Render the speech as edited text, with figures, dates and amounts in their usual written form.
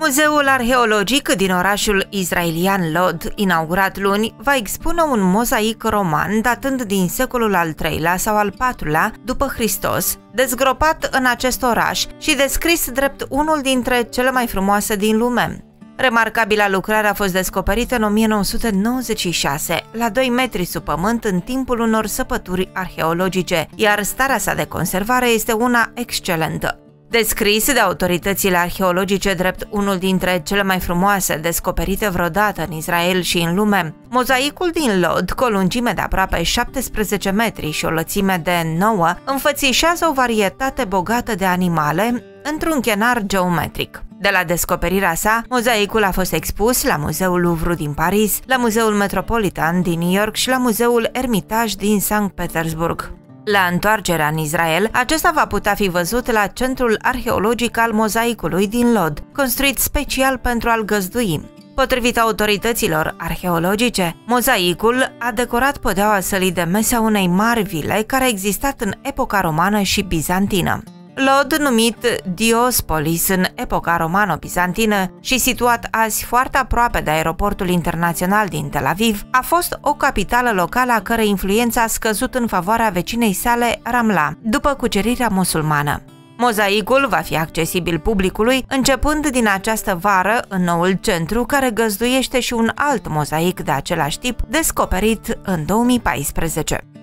Muzeul arheologic din orașul israelian Lod, inaugurat luni, va expune un mozaic roman datând din secolul al III-lea sau al IV-lea după Hristos, dezgropat în acest oraș și descris drept unul dintre cele mai frumoase din lume. Remarcabila lucrare a fost descoperită în 1996, la 2 metri sub pământ în timpul unor săpături arheologice, iar starea sa de conservare este una excelentă. Descris de autoritățile arheologice drept unul dintre cele mai frumoase descoperite vreodată în Israel și în lume, mozaicul din Lod, cu o lungime de aproape 17 metri și o lățime de 9, înfățișează o varietate bogată de animale într-un chenar geometric. De la descoperirea sa, mozaicul a fost expus la Muzeul Louvre din Paris, la Muzeul Metropolitan din New York și la Muzeul Hermitage din Sankt Petersburg. La întoarcerea în Israel, acesta va putea fi văzut la Centrul Arheologic al Mozaicului din Lod, construit special pentru a-l găzdui. Potrivit autorităților arheologice, mozaicul a decorat podeaua sălii de mese a unei mari vile care a existat în epoca romană și bizantină. Lod, numit Diospolis în epoca romano-bizantină și situat azi foarte aproape de aeroportul internațional din Tel Aviv, a fost o capitală locală a cărei influență a scăzut în favoarea vecinei sale, Ramla, după cucerirea musulmană. Mozaicul va fi accesibil publicului începând din această vară în noul centru, care găzduiește și un alt mozaic de același tip descoperit în 2014.